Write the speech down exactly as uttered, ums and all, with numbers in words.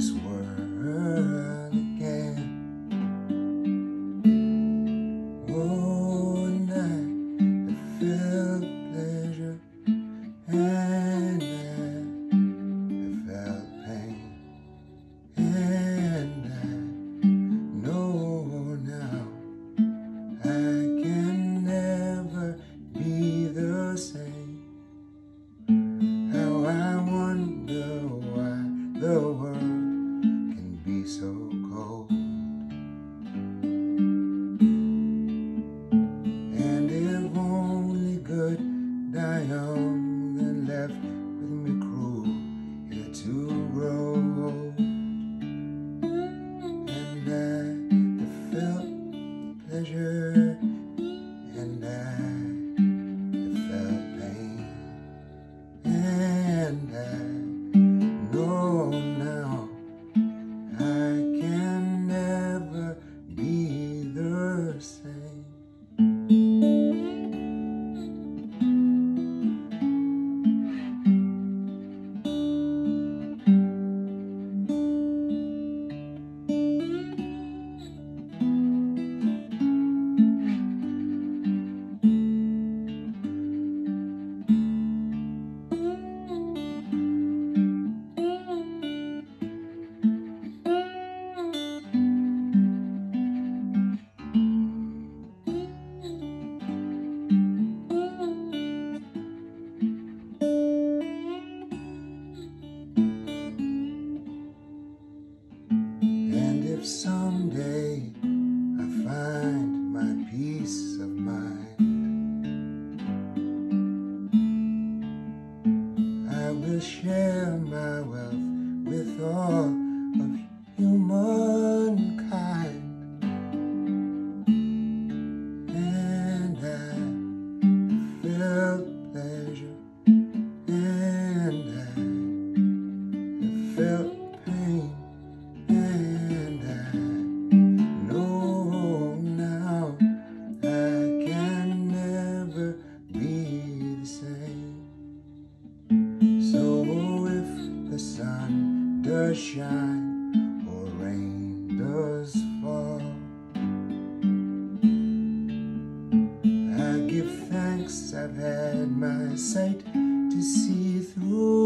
this world again. Oh, and I have felt pleasure, and I have felt pain, and I know now I can never be the same. How I wonder why the world can be so cold. And if only good die young, then left with me cruel, here to grow old. And I have felt pleasure, and I have felt pain, and I know now I can never be the same. And if someday I find my peace of mind, I will share my wealth with all of humankind. And I felt pleasure, and I felt pain, and I know now I can never be the same. So if the sun does shine or rain does fall, I give thanks I've had my sight to see through